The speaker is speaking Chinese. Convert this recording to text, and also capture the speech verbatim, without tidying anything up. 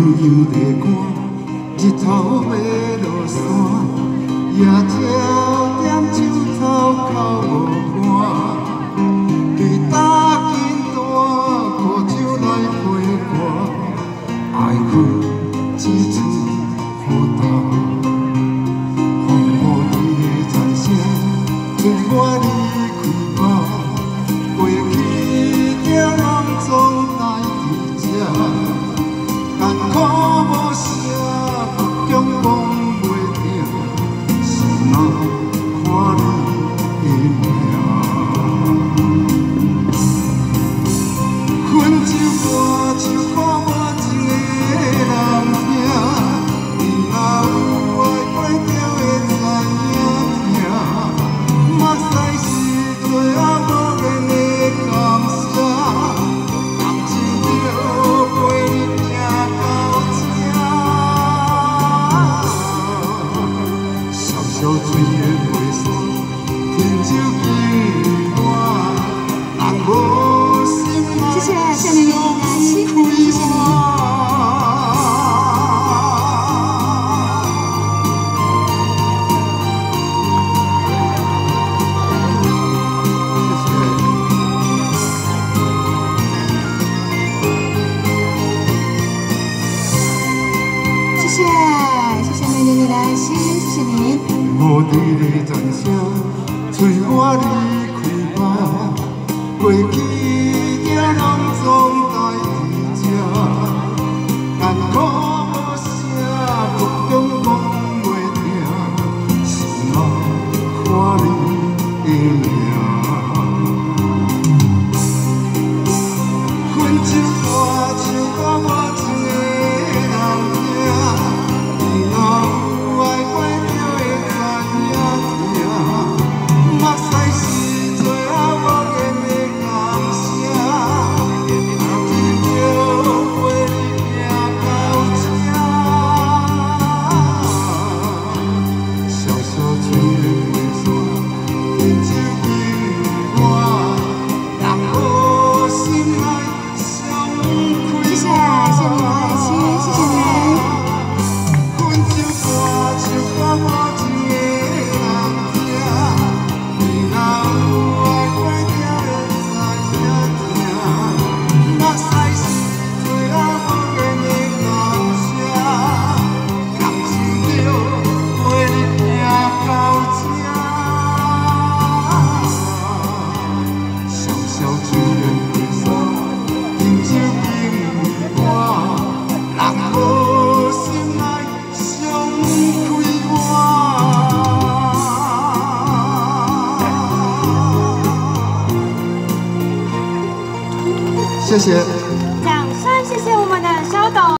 悠地寒，日头要落山，夜照点酒头哭无寒，对打紧大苦酒来陪我，爱恨只剩孤单。风雨你的残声，催我离开吧，过去就拢总在伫这。 艰苦无声，苦中讲袂定，是若看你的名。分酒歌唱苦无情的人听，你若有爱过着会知影听，目屎是最后无言的感谢，感情着陪你。 小嘴的袂散，天酒敬我，人无心来相开我。谢谢，谢谢美丽的来信，谢谢您。 无你的残声，催我离开吧。过去就拢总在伫这，艰苦无声，苦中讲袂定，是若看你的名。分酒歌唱到无情的人听，你若有爱过着会。 目屎是最后无言的感谢，感情着陪你行到这。小小嘴的袂散，天酒敬我，人无心来相开。谢谢，谢谢你的爱心，谢谢你。分酒歌唱到无情的人听。 谢谢。